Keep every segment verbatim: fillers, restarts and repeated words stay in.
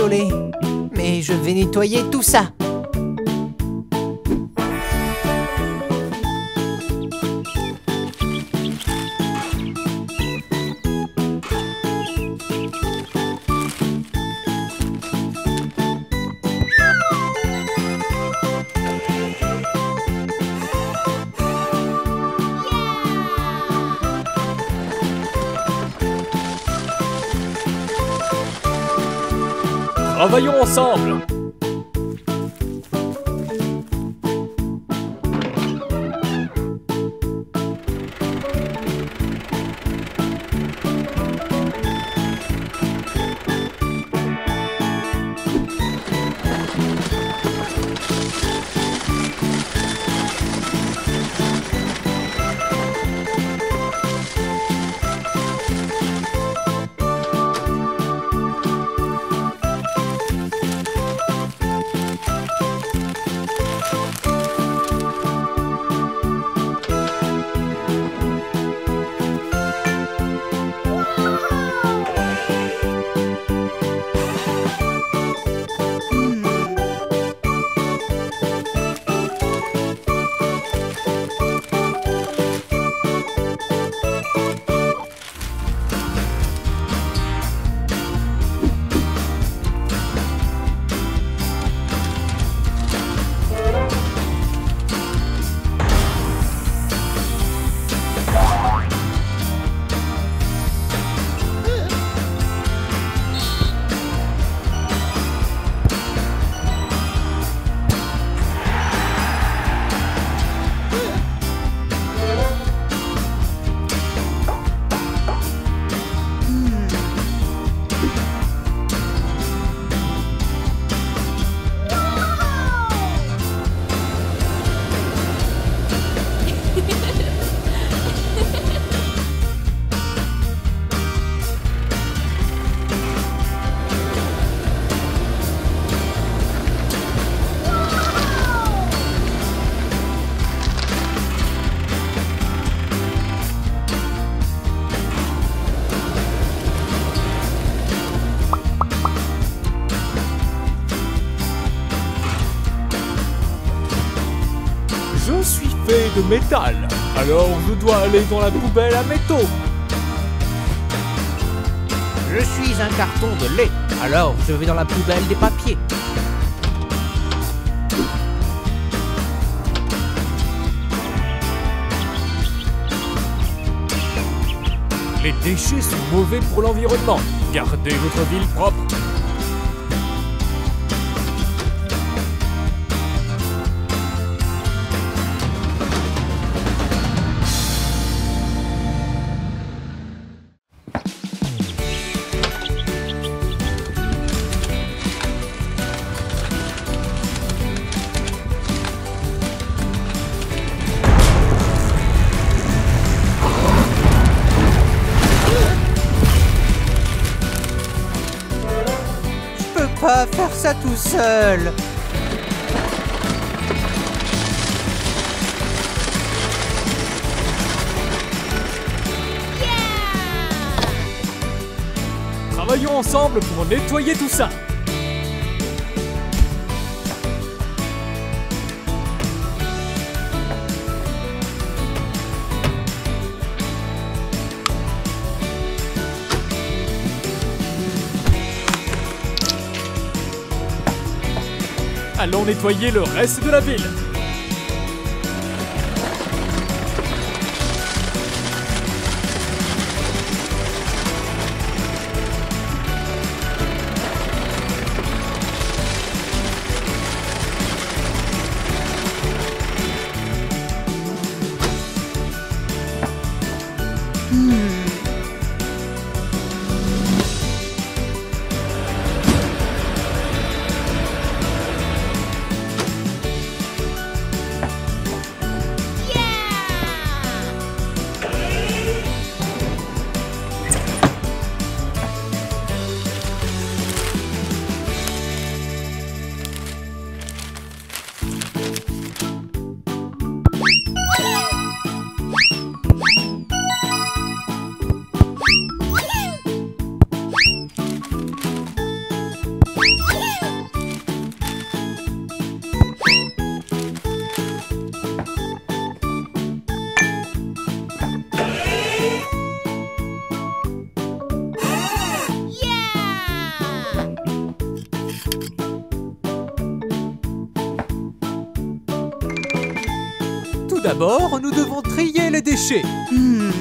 désolé, mais je vais nettoyer tout ça. Travaillons ensemble! Je suis fait de métal, alors je dois aller dans la poubelle à métaux. Je suis un carton de lait, alors je vais dans la poubelle des papiers. Les déchets sont mauvais pour l'environnement. Gardez votre ville propre. Pas faire ça tout seul. Travaillons ensemble pour nettoyer tout ça. Allons nettoyer le reste de la ville. Tout d'abord, nous devons trier les déchets. Hmm.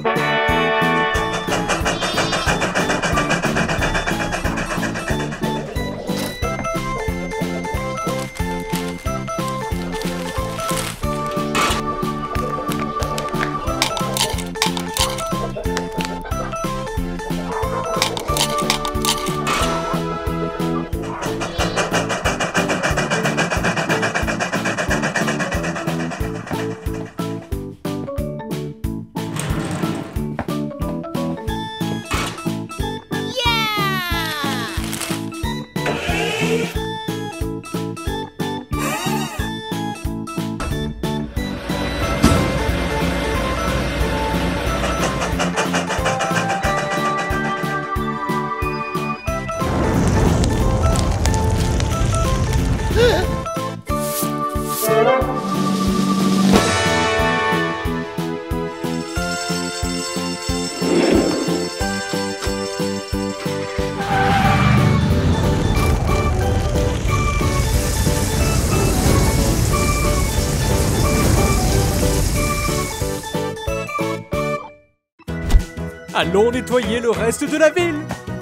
Allons nettoyer le reste de la ville.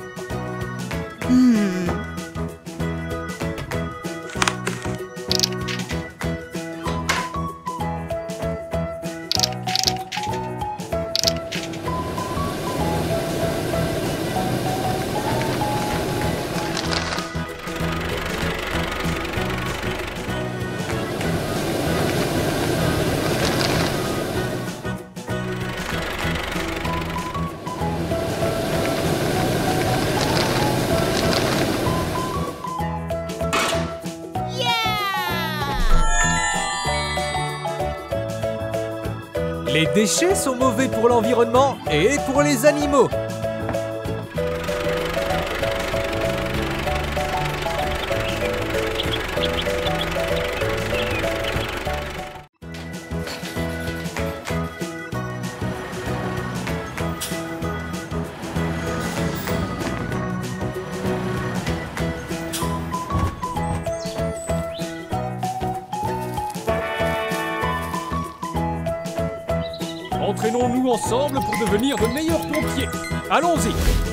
Hmm. Les déchets sont mauvais pour l'environnement et pour les animaux. Entraînons-nous ensemble pour devenir de meilleurs pompiers. Allons-y.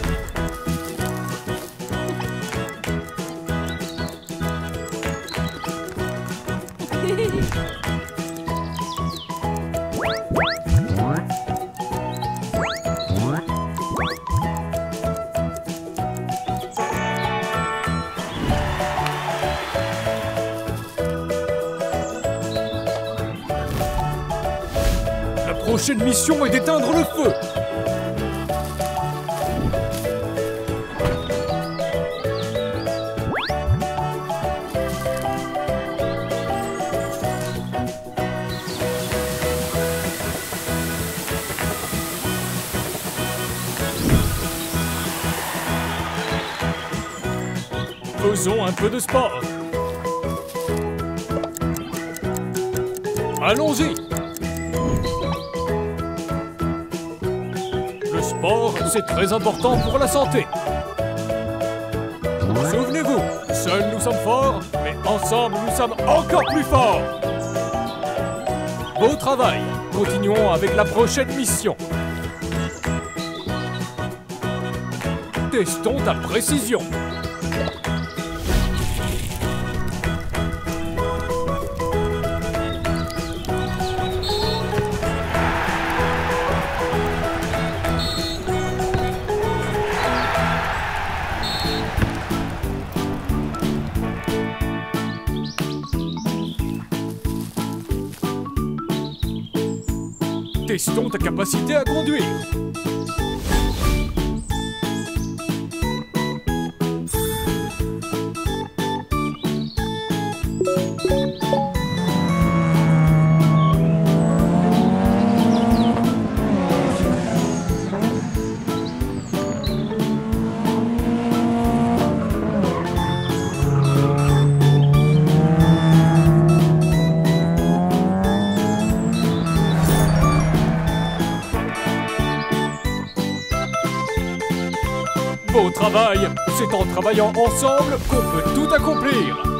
La prochaine mission est d'éteindre le feu. Faisons un peu de sport. Allons-y. Le sport, c'est très important pour la santé. Souvenez-vous, seuls nous sommes forts, mais ensemble nous sommes encore plus forts. Beau travail. Continuons avec la prochaine mission. Testons ta précision. Testons ta capacité à conduire. Beau travail! C'est en travaillant ensemble qu'on peut tout accomplir!